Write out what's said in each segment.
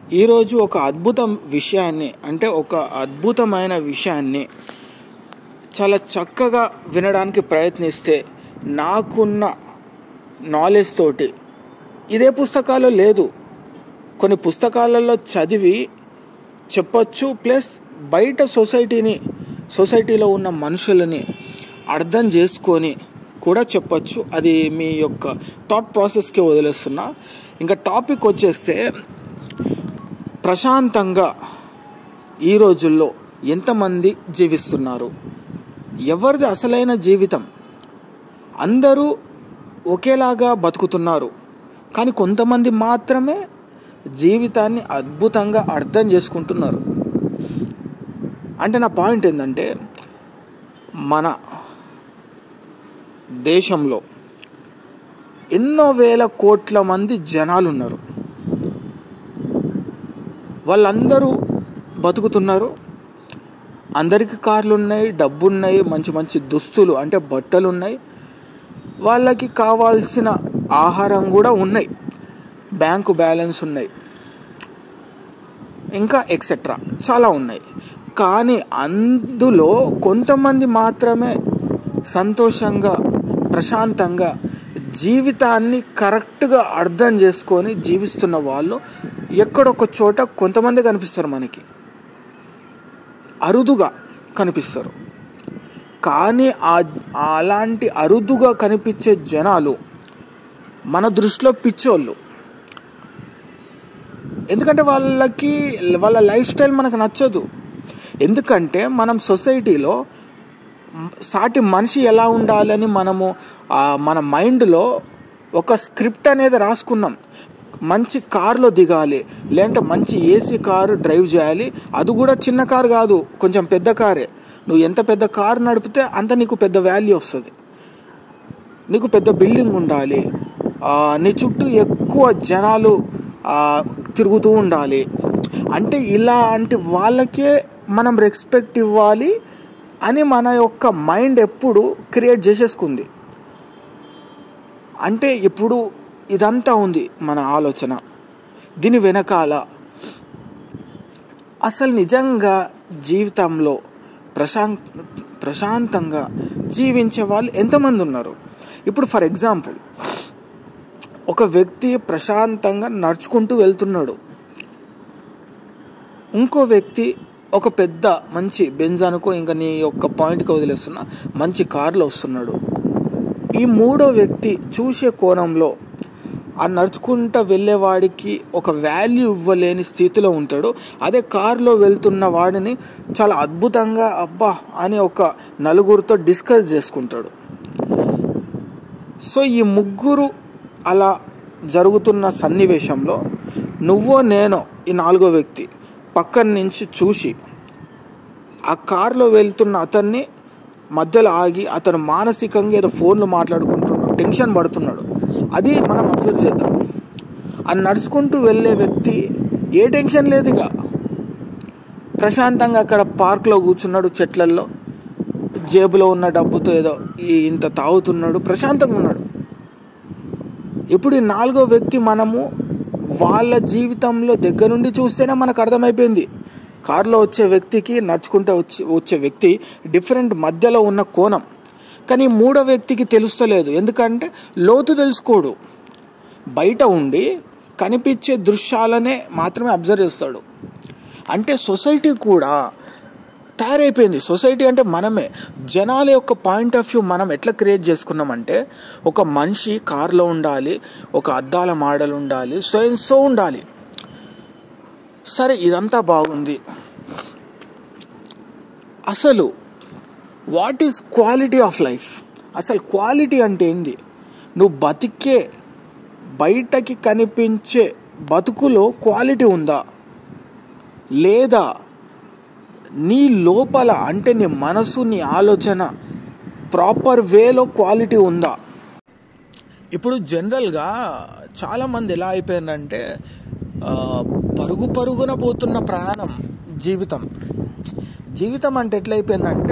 ఈరోజు ఒక అద్భుతమైన విషయాన్ని చాలా చక్కగా వినడానికి ప్రయత్నిస్తే నాకున్న నాలెడ్జ్ తోటి ఇదే పుస్తకాల్లో లేదు, కొన్ని పుస్తకాలలో చదివి చెప్పొచ్చు, ప్లస్ బయట సొసైటీలో ఉన్న మనుషులని అర్థం చేసుకొని కూడా చెప్పొచ్చు. అది మీ యొక్క థాట్ ప్రాసెస్కి వదిలేస్తున్నా. ఇంకా టాపిక్ వచ్చేస్తే, ప్రశాంతంగా ఈ రోజుల్లో ఎంతమంది జీవిస్తున్నారు? ఎవరిది అసలైన జీవితం? అందరూ ఒకేలాగా బతుకుతున్నారు, కానీ కొంతమంది మాత్రమే జీవితాన్ని అద్భుతంగా అర్థం చేసుకుంటున్నారు. అంటే నా పాయింట్ ఏంటంటే, మన దేశంలో ఎన్నో వేల కోట్ల మంది జనాలు ఉన్నారు. వాళ్ళందరూ బతుకుతున్నారు. అందరికీ కార్లు ఉన్నాయి, డబ్బు ఉన్నాయి, మంచి మంచి దుస్తులు అంటే బట్టలు ఉన్నాయి, వాళ్ళకి కావాల్సిన ఆహారం కూడా ఉన్నాయి, బ్యాంకు బ్యాలెన్స్ ఉన్నాయి, ఇంకా ఎక్సెట్రా చాలా ఉన్నాయి. కానీ అందులో కొంతమంది మాత్రమే సంతోషంగా, ప్రశాంతంగా జీవితాన్ని కరెక్ట్గా అర్థం చేసుకొని జీవిస్తున్న వాళ్ళు ఎక్కడొక చోట కొంతమంది కనిపిస్తారు, మనకి అరుదుగా కనిపిస్తారు. కానీ అలాంటి అరుదుగా కనిపించే జనాలు మన దృష్టిలో పిచ్చోళ్ళు. ఎందుకంటే వాళ్ళ లైఫ్ స్టైల్ మనకు నచ్చదు. ఎందుకంటే మనం సొసైటీలో సాటి మనిషి ఎలా ఉండాలని మన మైండ్లో ఒక స్క్రిప్ట్ అనేది రాసుకున్నాం. మంచి కారులో దిగాలి, లేదంటే మంచి ఏసీ కారు డ్రైవ్ చేయాలి, అది కూడా చిన్న కారు కాదు, కొంచెం పెద్ద కారే. నువ్వు ఎంత పెద్ద కారు నడిపితే అంత నీకు పెద్ద వాల్యూ వస్తుంది. నీకు పెద్ద బిల్డింగ్ ఉండాలి, నీ చుట్టూ ఎక్కువ జనాలు తిరుగుతూ ఉండాలి. అంటే ఇలాంటి వాళ్ళకే మనం రెస్పెక్ట్ ఇవ్వాలి అని మన యొక్క మైండ్ ఎప్పుడు క్రియేట్ చేసేసుకుంది. అంటే ఇప్పుడు ఇదంతా ఉంది మన ఆలోచన. దీని వెనకాల అసలు నిజంగా జీవితంలో ప్రశాంతంగా జీవించే వాళ్ళు ఎంతమంది ఉన్నారు? ఇప్పుడు ఫర్ ఎగ్జాంపుల్, ఒక వ్యక్తి ప్రశాంతంగా నడుచుకుంటూ వెళ్తున్నాడు, ఇంకో వ్యక్తి ఒక పెద్ద మంచి బెంజ్ అనుకో, ఇంకా నీ యొక్క పాయింట్కి వదిలేస్తున్నా, మంచి కారులో వస్తున్నాడు. ఈ మూడో వ్యక్తి చూసే కోణంలో ఆ నడుచుకుంటూ వెళ్ళేవాడికి ఒక వాల్యూ ఇవ్వలేని స్థితిలో ఉంటాడు. అదే కారులో వెళ్తున్న వాడిని చాలా అద్భుతంగా అబ్బా అని ఒక నలుగురితో డిస్కస్ చేసుకుంటాడు. సో ఈ ముగ్గురు అలా జరుగుతున్న సన్నివేశంలో నువ్వో నేనో ఈ నాలుగో వ్యక్తి పక్కన నుంచి చూసి ఆ కారులో వెళ్తున్న అతన్ని మధ్యలో ఆగి, అతను మానసికంగా ఏదో ఫోన్లో మాట్లాడుకుంటున్నాడు, టెన్షన్ పడుతున్నాడు, అది మనం అబ్జర్వ్ చేద్దాం. ఆ నడుచుకుంటూ వెళ్ళే వ్యక్తి ఏ టెన్షన్ లేదు, ఇక ప్రశాంతంగా అక్కడ పార్క్లో కూర్చున్నాడు, చెట్లల్లో జేబులో ఉన్న డబ్బుతో ఏదో ఇంత తాగుతున్నాడు, ప్రశాంతంగా ఉన్నాడు. ఇప్పుడు ఈ నాలుగో వ్యక్తి మనము వాళ్ళ జీవితంలో దగ్గర నుండి చూస్తేనే మనకు అర్థమైపోయింది. కారులో వచ్చే వ్యక్తికి నడుచుకుంటూ వచ్చే వ్యక్తి డిఫరెంట్ మధ్యలో ఉన్న కోణం. కానీ మూడో వ్యక్తికి తెలుస్తలేదు, ఎందుకంటే లోతు తెలుసుకోడు. బయట ఉండి కనిపించే దృశ్యాలనే మాత్రమే అబ్జర్వ్ చేస్తాడు. అంటే సొసైటీ కూడా తయారైపోయింది. సొసైటీ అంటే మనమే, జనాల యొక్క పాయింట్ ఆఫ్ వ్యూ మనం ఎట్లా క్రియేట్ చేసుకున్నామంటే, ఒక మనిషి కారులో ఉండాలి, ఒక అద్దాల మోడల్ ఉండాలి, సో ఉండాలి. సరే, ఇదంతా బాగుంది. అసలు what is quality of life? అసలు క్వాలిటీ అంటే ఏంది? నువ్వు బతికే బయటకి కనిపించే బతుకులో క్వాలిటీ ఉందా, లేదా నీ లోపల అంటే నీ మనసు, నీ ఆలోచన ప్రాపర్ వేలో క్వాలిటీ ఉందా? ఇప్పుడు జనరల్గా చాలామంది ఎలా అయిపోయిందంటే, పరుగున పోతున్న ప్రయాణం జీవితం అంటే ఎట్లయిపోయిందంటే,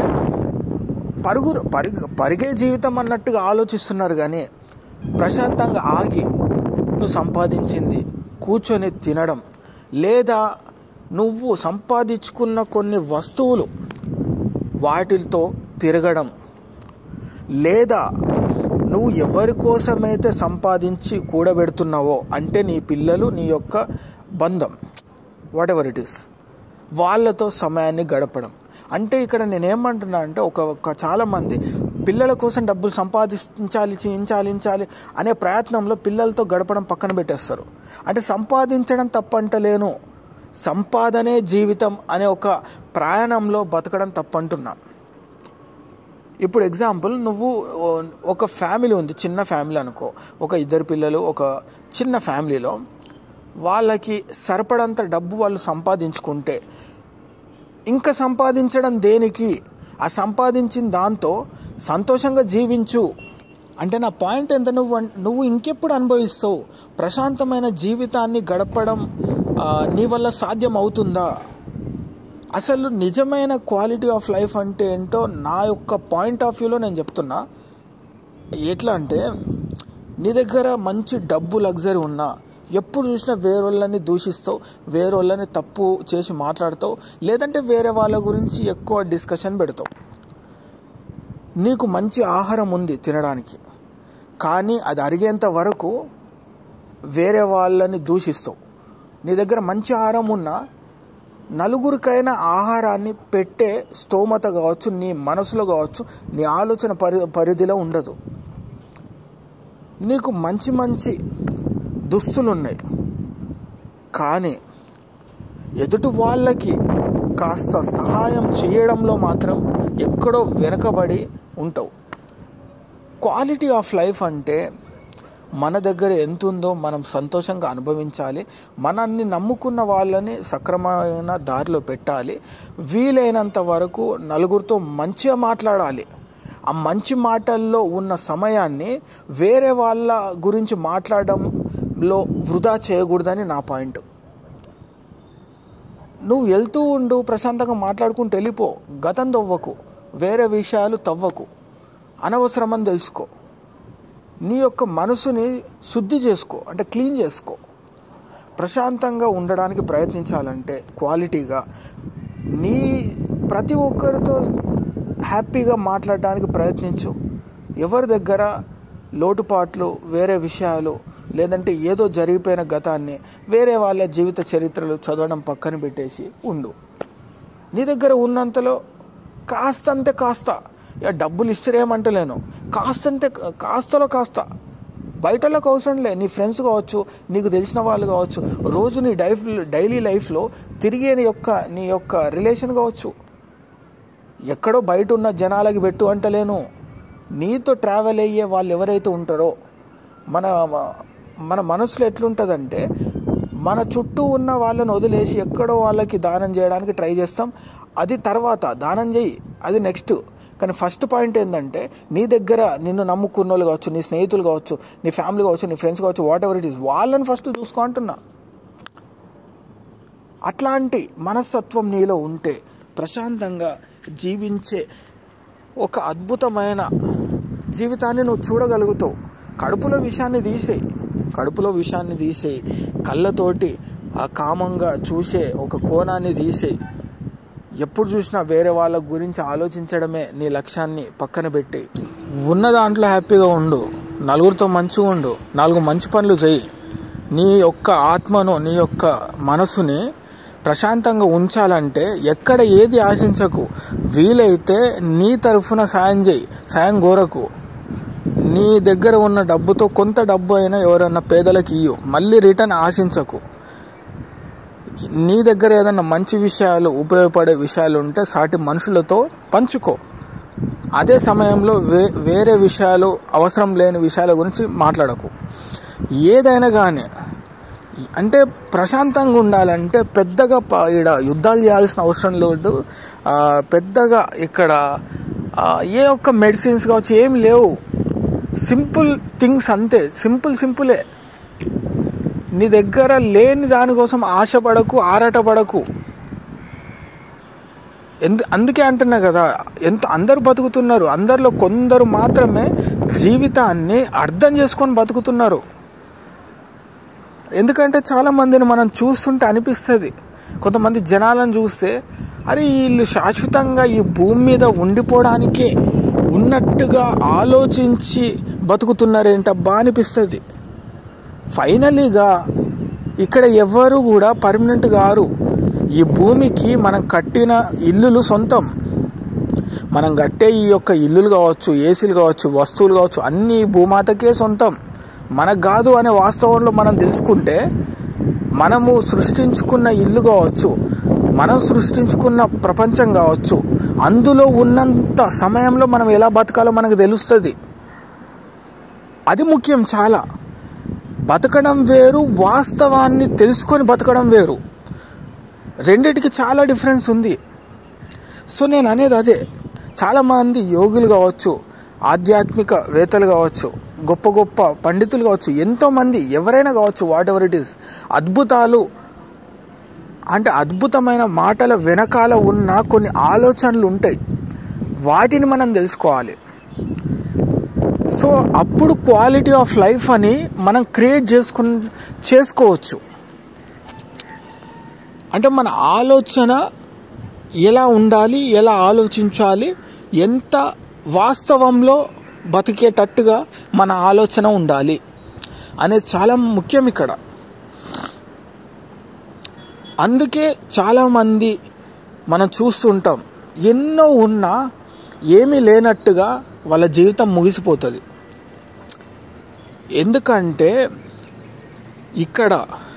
పరిగే జీవితం అన్నట్టుగా ఆలోచిస్తున్నారు. కానీ ప్రశాంతంగా ఆగి నువ్వు సంపాదించింది కూర్చొని తినడం, లేదా నువ్వు సంపాదించుకున్న కొన్ని వస్తువులు వాటితో తిరగడం, లేదా నువ్వు ఎవరి కోసమైతే సంపాదించి కూడబెడుతున్నావో, అంటే నీ పిల్లలు, నీ యొక్క బంధం, వాట్ ఎవర్ ఇట్ ఈస్, వాళ్ళతో సమయాన్ని గడపడం. అంటే ఇక్కడ నేనేమంటున్నా అంటే ఒక చాలామంది పిల్లల కోసం డబ్బులు సంపాదించాలి అనే ప్రయత్నంలో పిల్లలతో గడపడం పక్కన పెట్టేస్తారు. అంటే సంపాదించడం తప్పంటలేను, సంపాదనే జీవితం అనే ఒక ప్రయాణంలో బతకడం తప్పంటున్నా. ఇప్పుడు ఎగ్జాంపుల్, నువ్వు ఒక ఫ్యామిలీ ఉంది, చిన్న ఫ్యామిలీ అనుకో, ఒక 2 పిల్లలు, ఒక చిన్న ఫ్యామిలీలో వాళ్ళకి సరిపడంత డబ్బు వాళ్ళు సంపాదించుకుంటే ఇంకా సంపాదించడం దేనికి? ఆ సంపాదించిన దాంతో సంతోషంగా జీవించు. అంటే నా పాయింట్ ఎంత, నువ్వు ఇంకెప్పుడు అనుభవిస్తావు? ప్రశాంతమైన జీవితాన్ని గడపడం నీ వల్ల సాధ్యం అవుతుందా? అసలు నిజమైన క్వాలిటీ ఆఫ్ లైఫ్ అంటే ఏంటో నా యొక్క పాయింట్ ఆఫ్ వ్యూలో నేను చెప్తున్నా. ఎట్లా అంటే, నీ దగ్గర మంచి డబ్బు, లగ్జరీ ఉన్నా ఎప్పుడు చూసినా వేరేళ్ళని దూషిస్తావు, వేరేళ్ళని తప్పు చేసి మాట్లాడతావు, లేదంటే వేరే వాళ్ళ గురించి ఎక్కువ డిస్కషన్ పెడతావు. నీకు మంచి ఆహారం ఉంది తినడానికి, కానీ అది అరిగేంత వరకు వేరే వాళ్ళని దూషిస్తావు. నీ దగ్గర మంచి ఆహారం ఉన్నా నలుగురికైనా ఆహారాన్ని పెట్టే స్తోమత కావచ్చు, నీ మనసులో కావచ్చు, నీ ఆలోచన పరిధిలో ఉండదు. నీకు మంచి దుస్తులు ఉన్నాయి, కానీ ఎదుటి వాళ్ళకి కాస్త సహాయం చేయడంలో మాత్రం ఎక్కడో వెనకబడి ఉంటావు. క్వాలిటీ ఆఫ్ లైఫ్ అంటే మన దగ్గర ఎంత ఉందో మనం సంతోషంగా అనుభవించాలి, మనల్ని నమ్ముకున్న వాళ్ళని సక్రమమైన దారిలో పెట్టాలి, వీలైనంత వరకు నలుగురితో మంచిగా మాట్లాడాలి. ఆ మంచి మాటల్లో ఉన్న సమయాన్ని వేరే వాళ్ళ గురించి మాట్లాడడంలో వృధా చేయకూడదని నా పాయింట్. నువ్వు వెళ్తూ ఉండు, ప్రశాంతంగా మాట్లాడుకుంటూ వెళ్ళిపో, గతం తవ్వకు, వేరే విషయాలు తవ్వకు, అనవసరమని తెలుసుకో. నీ యొక్క మనసుని శుద్ధి చేసుకో, అంటే క్లీన్ చేసుకో. ప్రశాంతంగా ఉండడానికి ప్రయత్నించాలంటే క్వాలిటీగా నీ ప్రతి ఒక్కరితో హ్యాపీగా మాట్లాడడానికి ప్రయత్నించు. ఎవరి దగ్గర లోటుపాట్లు, వేరే విషయాలు, లేదంటే ఏదో జరిగిపోయిన గతాన్ని, వేరే వాళ్ళ జీవిత చరిత్రలు చదవడం పక్కన పెట్టేసి ఉండు. నీ దగ్గర ఉన్నంతలో కాస్త డబ్బులు ఇస్తారేమంటలేను, కాస్తలో కాస్త బయటలోకి అవసరం లే. నీ ఫ్రెండ్స్ కావచ్చు, నీకు తెలిసిన వాళ్ళు కావచ్చు, రోజు నీ డైలీ లైఫ్లో తిరిగే నీ యొక్క రిలేషన్ కావచ్చు, ఎక్కడో బయట ఉన్న జనాలకి పెట్టు అంటలేను. నీతో ట్రావెల్ అయ్యే వాళ్ళు ఎవరైతే ఉంటారో, మన మనసులో ఎట్లుంటుందంటే, మన చుట్టూ ఉన్న వాళ్ళని వదిలేసి ఎక్కడో వాళ్ళకి దానం చేయడానికి ట్రై చేస్తాం. అది తర్వాత దానం చేయి, అది నెక్స్ట్. కానీ ఫస్ట్ పాయింట్ ఏంటంటే, నీ దగ్గర నిన్ను నమ్ముకున్న వాళ్ళు కావచ్చు, నీ స్నేహితులు కావచ్చు, నీ ఫ్యామిలీ కావచ్చు, నీ ఫ్రెండ్స్ కావచ్చు, వాట్ ఎవర్ ఇట్ ఈస్, వాళ్ళని ఫస్ట్ చూసుకో అంటున్నా. అట్లాంటి మనస్తత్వం నీలో ఉంటే ప్రశాంతంగా జీవించే ఒక అద్భుతమైన జీవితాన్ని నువ్వు చూడగలుగుతావు. కడుపులో విషాన్ని తీసేయి, కళ్ళతోటి ఆ కామంగా చూసే ఒక కోణాన్ని తీసేయి. ఎప్పుడు చూసినా వేరే వాళ్ళ గురించి ఆలోచించడమే నీ లక్ష్యాన్ని పక్కన పెట్టి, ఉన్న దాంట్లో హ్యాపీగా ఉండు, నలుగురితో మంచిగా ఉండు, 4 మంచి పనులు చేయి. నీ యొక్క ఆత్మను, నీ యొక్క మనసుని ప్రశాంతంగా ఉంచాలంటే ఎక్కడ ఏది ఆశించకు. వీలైతే నీ తరఫున సాయం కోరకు. నీ దగ్గర ఉన్న డబ్బుతో కొంత డబ్బు అయినా ఎవరైనా పేదలకు ఇయ్యు, మళ్ళీ రిటర్న్ ఆశించకు. నీ దగ్గర ఏదైనా మంచి విషయాలు, ఉపయోగపడే విషయాలు ఉంటే సాటి మనుషులతో పంచుకో. అదే సమయంలో వేరే విషయాలు, అవసరం లేని విషయాల గురించి మాట్లాడకు. ఏదైనా కానీ అంటే ప్రశాంతంగా ఉండాలంటే పెద్దగా ఇక్కడ యుద్ధాలు చేయాల్సిన అవసరం లేదు. పెద్దగా ఇక్కడ ఏ ఒక్క మెడిసిన్స్ కావచ్చు ఏమి లేవు. సింపుల్ థింగ్స్ అంతే, సింపులే. నీ దగ్గర లేని దానికోసం ఆశపడకు, ఆరాటపడకు. అందుకే అంటున్నా కదా, అందరూ బతుకుతున్నారు, అందరిలో కొందరు మాత్రమే జీవితాన్ని అర్థం చేసుకొని బతుకుతున్నారు. ఎందుకంటే చాలామందిని మనం చూస్తుంటే అనిపిస్తుంది, కొంతమంది జనాలను చూస్తే అరే వీళ్ళు శాశ్వతంగా ఈ భూమి మీద ఉండిపోవడానికే ఉన్నట్టుగా ఆలోచించి బతుకుతున్నారేంటబ్బా అనిపిస్తుంది. ఫైనలీగా ఇక్కడ ఎవరు కూడా పర్మనెంట్ గారు. ఈ భూమికి మనం కట్టిన ఇల్లులు సొంతం. మనం కట్టే ఈ యొక్క ఇల్లులు కావచ్చు, ఏసీలు కావచ్చు, వస్తువులు కావచ్చు, అన్నీ భూమాతకే సొంతం, మనకు కాదు అనే వాస్తవంలో మనం తెలుసుకుంటే, మనము సృష్టించుకున్న ఇల్లు కావచ్చు, మనం సృష్టించుకున్న ప్రపంచం కావచ్చు, అందులో ఉన్నంత సమయంలో మనం ఎలా బతకాలో మనకు తెలుస్తుంది. అది ముఖ్యం. చాలా బతకడం వేరు, వాస్తవాన్ని తెలుసుకొని బతకడం వేరు. రెండిటికి చాలా డిఫరెన్స్ ఉంది. సో నేను అనేది అదే, చాలామంది యోగులు కావచ్చు, ఆధ్యాత్మిక వేత్తలు కావచ్చు, గొప్ప గొప్ప పండితులు కావచ్చు, ఎంతోమంది ఎవరైనా కావచ్చు, వాట్ ఎవర్ ఇట్ ఈస్, అద్భుతాలు అంటే అద్భుతమైన మాటల వెనకాల ఉన్న కొన్ని ఆలోచనలు ఉంటాయి. వాటిని మనం తెలుసుకోవాలి. సో అప్పుడు క్వాలిటీ ఆఫ్ లైఫ్ అని మనం క్రియేట్ చేసుకోవచ్చు. అంటే మన ఆలోచన ఎలా ఉండాలి, ఎలా ఆలోచించాలి, ఎంత వాస్తవంలో బతికేటట్టుగా మన ఆలోచన ఉండాలి అనేది చాలా ముఖ్యం ఇక్కడ. అందుకే చాలామంది మనం చూస్తుంటాం, ఎన్నో ఉన్నా ఏమీ లేనట్టుగా వాళ్ళ జీవితం ముగిసిపోతుంది. ఎందుకంటే ఇక్కడ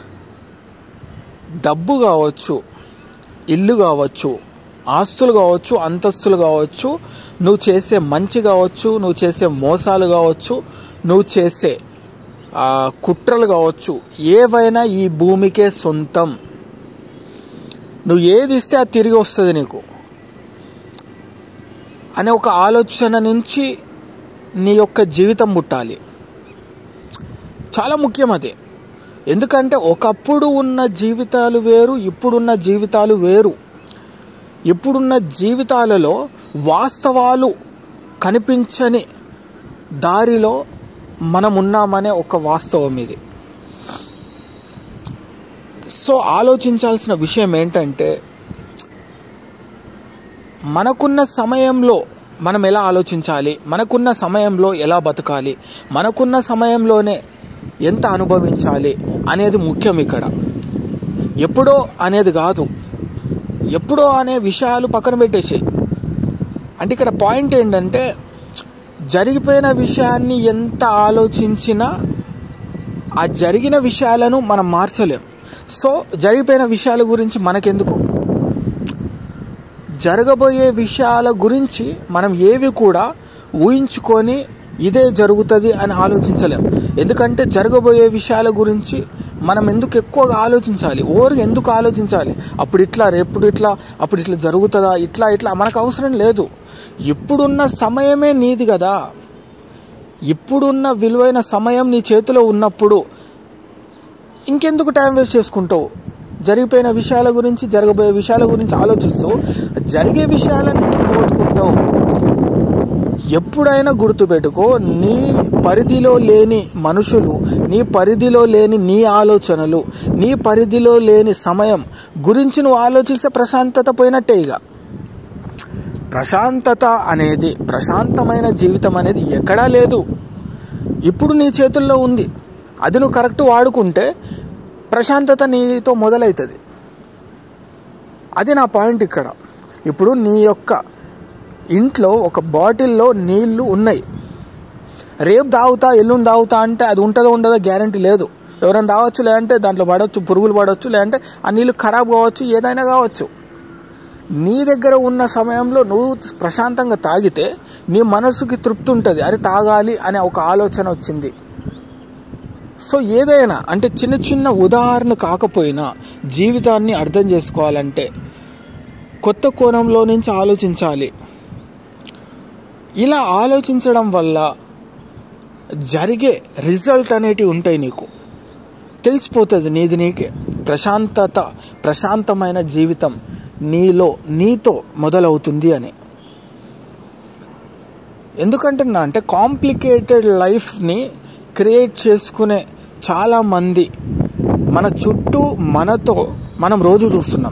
డబ్బు కావచ్చు, ఇల్లు కావచ్చు, ఆస్తులు కావచ్చు, అంతస్తులు కావచ్చు, నువ్వు చేసే మంచి కావచ్చు, నువ్వు చేసే మోసాలు కావచ్చు, నువ్వు చేసే కుట్రలు కావచ్చు, ఏవైనా ఈ భూమికే సొంతం. నువ్వు ఏది ఇస్తే అది తిరిగి వస్తుంది నీకు అనే ఒక ఆలోచన నుంచి నీ యొక్క జీవితం పుట్టాలి. చాలా ముఖ్యం అది. ఎందుకంటే ఒకప్పుడు ఉన్న జీవితాలు వేరు, ఇప్పుడున్న జీవితాలు వేరు. ఇప్పుడున్న జీవితాలలో వాస్తవాలు కనిపించని దారిలో మనం ఉన్నామనే ఒక వాస్తవం ఇది. సో ఆలోచించాల్సిన విషయం ఏంటంటే, మనకున్న సమయంలో మనం ఎలా ఆలోచించాలి, మనకున్న సమయంలో ఎలా బతకాలి, మనకున్న సమయంలోనే ఎంత అనుభవించాలి అనేది ముఖ్యం ఇక్కడ. ఎప్పుడో అనేది కాదు, ఎప్పుడో అనే విషయాలు పక్కన పెట్టేసి. అంటే ఇక్కడ పాయింట్ ఏంటంటే, జరిగిపోయిన విషయాన్ని ఎంత ఆలోచించినా ఆ జరిగిన విషయాలను మనం మార్చలేం. సో జరిగిపోయిన విషయాల గురించి మనకెందుకు, జరగబోయే విషయాల గురించి మనం ఏవి కూడా ఊహించుకొని ఇదే జరుగుతుంది అని ఆలోచించలేం. ఎందుకంటే జరగబోయే విషయాల గురించి మనం ఎందుకు ఎక్కువగా ఆలోచించాలి, ఓరికి ఎందుకు ఆలోచించాలి, అప్పుడు ఇట్లా, రేపు ఇట్లా, అప్పుడు ఇట్లా జరుగుతుందా, ఇట్లా మనకు అవసరం లేదు. ఇప్పుడున్న సమయమే నీది కదా. ఇప్పుడున్న విలువైన సమయం నీ చేతిలో ఉన్నప్పుడు ఇంకెందుకు టైం వేస్ట్ చేసుకుంటావు? జరిగిపోయిన విషయాల గురించి, జరగబోయే విషయాల గురించి ఆలోచిస్తూ జరిగే విషయాలను ఎందుకు పోగొట్టుకుంటావు? ఎప్పుడైనా గుర్తుపెట్టుకో, నీ పరిధిలో లేని మనుషులు, నీ పరిధిలో లేని నీ ఆలోచనలు, నీ పరిధిలో లేని సమయం గురించి నువ్వు ఆలోచిస్తే ప్రశాంతత పోయినట్టే. ఇక ప్రశాంతత అనేది, ప్రశాంతమైన జీవితం అనేది ఎక్కడా లేదు. ఇప్పుడు నీ చేతుల్లో ఉంది. అది నువ్వు కరెక్ట్ వాడుకుంటే ప్రశాంతత నీతో మొదలవుతుంది. అది నా పాయింట్ ఇక్కడ. ఇప్పుడు నీ యొక్క ఇంట్లో ఒక బాటిల్లో నీళ్లు ఉన్నాయి. రేపు తాగుతా, ఎల్లుండి తాగుతా అంటే అది ఉంటుందో ఉండదో గ్యారంటీ లేదు. ఎవరైనా తాగొచ్చు, లేదంటే దాంట్లో పడవచ్చు, పురుగులు పడవచ్చు, లేదంటే ఆ నీళ్ళు ఖరాబ్ కావచ్చు, ఏదైనా కావచ్చు. నీ దగ్గర ఉన్న సమయంలో నువ్వు ప్రశాంతంగా తాగితే నీ మనసుకి తృప్తి ఉంటుంది, అది తాగాలి అనే ఒక ఆలోచన వచ్చింది. సో ఏదైనా అంటే చిన్న చిన్న ఉదాహరణ కాకపోయినా జీవితాన్ని అర్థం చేసుకోవాలంటే కొత్త కోణంలో నుంచి ఆలోచించాలి. ఇలా ఆలోచించడం వల్ల జరిగే రిజల్ట్ అనేటివి ఉంటాయి, నీకు తెలిసిపోతుంది. నీకే ప్రశాంతమైన జీవితం నీతో మొదలవుతుంది అని. ఎందుకంటున్నా అంటే కాంప్లికేటెడ్ లైఫ్ని క్రియేట్ చేసుకునే చాలామంది మన చుట్టూ మనతో మనం రోజు చూస్తున్నాం.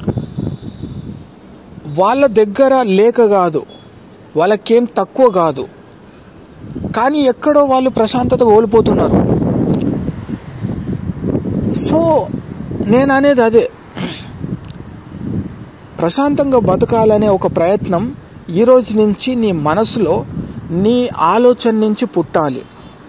వాళ్ళ దగ్గర లేక కాదు, వాళ్ళకేం తక్కువ కాదు, కానీ ఎక్కడో వాళ్ళు ప్రశాంతత కోల్పోతున్నారు. సో నేను అనేది అదే, ప్రశాంతంగా బతకాలనే ఒక ప్రయత్నం ఈరోజు నుంచి నీ మనసులో, నీ ఆలోచన నుంచి పుట్టాలి.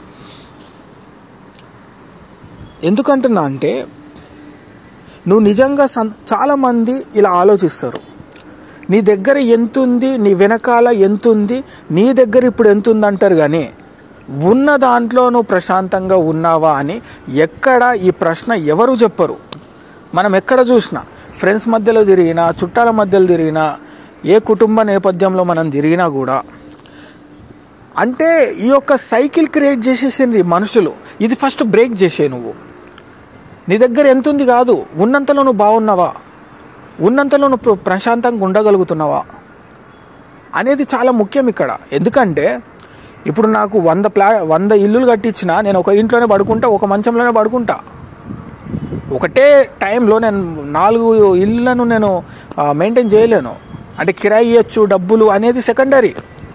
ఎందుకంటున్నా అంటే, నువ్వు నిజంగా చాలామంది ఇలా ఆలోచిస్తారు, నీ దగ్గర ఎంతుంది, నీ వెనకాల ఎంతుంది, నీ దగ్గర ఇప్పుడు ఎంతుంది అంటారు. కానీ ఉన్న దాంట్లో నువ్వు ప్రశాంతంగా ఉన్నావా అని ఎక్కడ ఈ ప్రశ్న ఎవరు చెప్పరు. మనం ఎక్కడ చూసినా, ఫ్రెండ్స్ మధ్యలో తిరిగినా, చుట్టాల మధ్యలో తిరిగినా, ఏ కుటుంబ నేపథ్యంలో మనం తిరిగినా కూడా, అంటే ఈ యొక్క సైకిల్ క్రియేట్ చేసేసింది మనుషులు. ఇది ఫస్ట్ బ్రేక్ చేసే. నువ్వు నీ దగ్గర ఎంతుంది కాదు, ఉన్నంతలో నువ్వు బాగున్నావా, ఉన్నంతలో నువ్వు ప్రశాంతంగా ఉండగలుగుతున్నావా అనేది చాలా ముఖ్యం ఇక్కడ. ఎందుకంటే ఇప్పుడు నాకు 100 ఇల్లులు కట్టించినా నేను ఒక ఇంట్లోనే పడుకుంటా, ఒక మంచంలోనే పడుకుంటా. ఒకటే టైంలో నేను 4 ఇళ్ళను నేను మెయింటైన్ చేయలేను. అంటే కిరాయి ఇవ్వచ్చు, డబ్బులు అనేది సెకండరీ.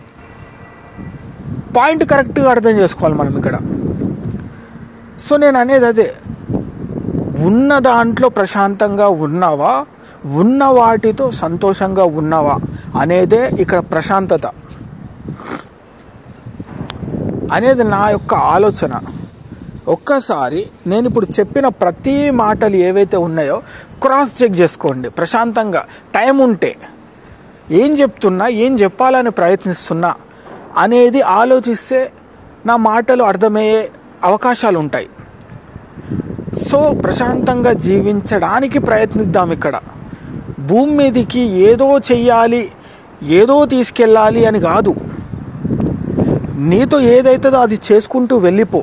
పాయింట్ కరెక్ట్గా అర్థం చేసుకోవాలి మనం ఇక్కడ. సో నేను అనేది అదే, ఉన్న దాంట్లో ప్రశాంతంగా ఉన్నావా, ఉన్న వాటితో సంతోషంగా ఉన్నావా అనేదే ఇక్కడ ప్రశాంతత అనేది నా యొక్క ఆలోచన. ఒక్కసారి నేను ఇప్పుడు చెప్పిన ప్రతి మాటలు ఏవైతే ఉన్నాయో క్రాస్ చెక్ చేసుకోండి. ప్రశాంతంగా టైం ఉంటే ఏం చెప్తున్నా, ఏం చెప్పాలని ప్రయత్నిస్తున్నా అనేది ఆలోచిస్తే నా మాటలు అర్థమయ్యే అవకాశాలు ఉంటాయి. సో ప్రశాంతంగా జీవించడానికి ప్రయత్నిద్దాం. ఇక్కడ భూమి మీదకి ఏదో చెయ్యాలి, ఏదో తీసుకెళ్ళాలి అని కాదు. నీతో ఏదైతుందో అది చేసుకుంటూ వెళ్ళిపో.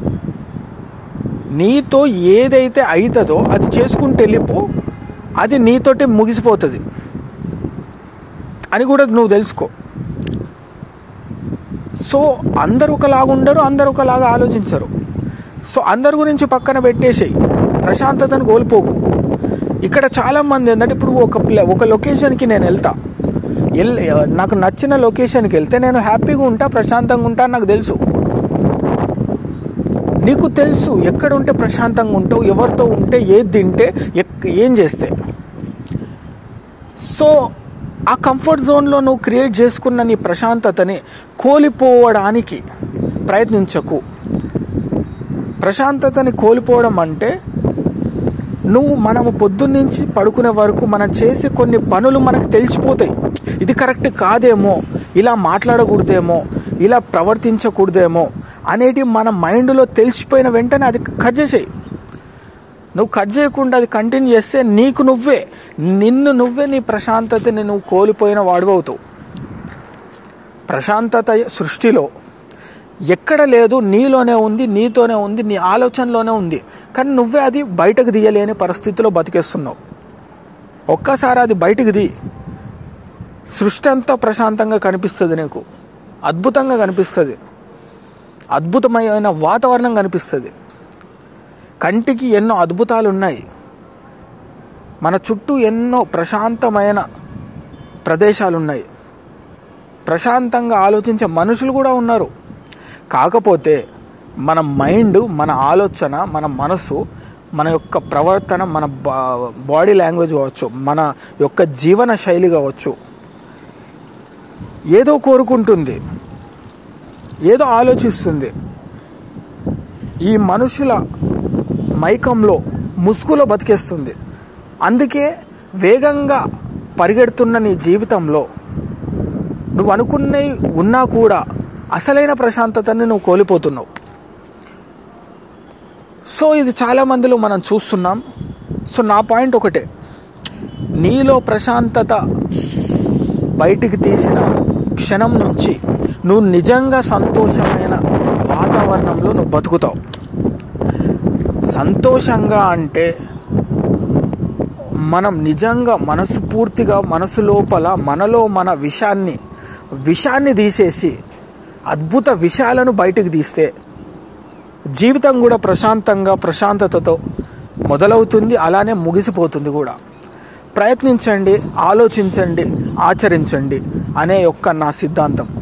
నీతో ఏదైతే అవుతుందో అది చేసుకుంటూ వెళ్ళిపో. అది నీతోటి ముగిసిపోతుంది అని కూడా నువ్వు తెలుసుకో. సో అందరూ ఒకలాగా ఉండరు, అందరూ ఒకలాగా ఆలోచించరు. సో అందరి గురించి పక్కన పెట్టేసేయి, ప్రశాంతతను కోల్పోకు. ఇక్కడ చాలామంది ఏంటంటే, ఇప్పుడు ఒక లొకేషన్కి నేను వెళ్తా, నాకు నచ్చిన లొకేషన్కి వెళ్తే నేను హ్యాపీగా ఉంటా, ప్రశాంతంగా ఉంటా నాకు తెలుసు. నీకు తెలుసు ఎక్కడ ఉంటే ప్రశాంతంగా ఉంటావు, ఎవరితో ఉంటే, ఏది తింటే, ఏం చేస్తే. సో ఆ కంఫర్ట్ జోన్లో నువ్వు క్రియేట్ చేసుకున్న నీ ప్రశాంతతని కోల్పోవడానికి ప్రయత్నించకు. ప్రశాంతతని కోల్పోవడం అంటే మనము పొద్దున్నుంచి పడుకునే వరకు మనం చేసే కొన్ని పనులు మనకు తెలిసిపోతాయి. ఇది కరెక్ట్ కాదేమో, ఇలా మాట్లాడకూడదేమో, ఇలా ప్రవర్తించకూడదేమో అనేటి మన మైండ్లో తెలిసిపోయిన వెంటనే అది కట్ చేసేయి. నువ్వు కట్ చేయకుండా అది కంటిన్యూ చేస్తే నిన్ను నువ్వే నీ ప్రశాంతతని నువ్వు కోల్పోయిన వాడివవుతావు. ప్రశాంతత సృష్టిలో ఎక్కడ లేదు, నీలోనే ఉంది, నీతోనే ఉంది, నీ ఆలోచనలోనే ఉంది. కానీ నువ్వే అది బయటకు తీయలేని పరిస్థితిలో బతికేస్తున్నావు. ఒక్కసారి అది బయటకు తీ, సృష్టి అంతా ప్రశాంతంగా కనిపిస్తుంది, నీకు అద్భుతంగా కనిపిస్తుంది, అద్భుతమైన వాతావరణం కనిపిస్తుంది. కంటికి ఎన్నో అద్భుతాలు ఉన్నాయి. మన చుట్టూ ఎన్నో ప్రశాంతమైన ప్రదేశాలు ఉన్నాయి. ప్రశాంతంగా ఆలోచించే మనుషులు కూడా ఉన్నారు. కాకపోతే మన మైండ్, మన ఆలోచన, మన మనసు, మన యొక్క ప్రవర్తన, మన బాడీ లాంగ్వేజ్ కావచ్చు, మన యొక్క జీవన శైలి కావచ్చు, ఏదో కోరుకుంటుంది, ఏదో ఆలోచిస్తుంది. ఈ మనుషుల మైకంలో, ముసుగులో బతికేస్తుంది. అందుకే వేగంగా పరిగెడుతున్న నీ జీవితంలో నువ్వు అనుకున్నవి ఉన్నా కూడా అసలైన ప్రశాంతతని నువ్వు కోల్పోతున్నావు. సో ఇది చాలామందిలో మనం చూస్తున్నాం. సో నా పాయింట్ ఒకటే, నీలో ప్రశాంతత బయటికి తీసిన క్షణం నుంచి నువ్వు నిజంగా సంతోషమైన వాతావరణంలో నువ్వు బతుకుతావు. సంతోషంగా అంటే మనం నిజంగా మనస్ఫూర్తిగా, మనసు లోపల మనలో మన విషాన్ని తీసేసి అద్భుత విషయాలను బయటకు తీస్తే జీవితం కూడా ప్రశాంతంగా, ప్రశాంతతతో మొదలవుతుంది, అలానే ముగిసిపోతుంది కూడా. ప్రయత్నించండి, ఆలోచించండి, ఆచరించండి అనే నా సిద్ధాంతం.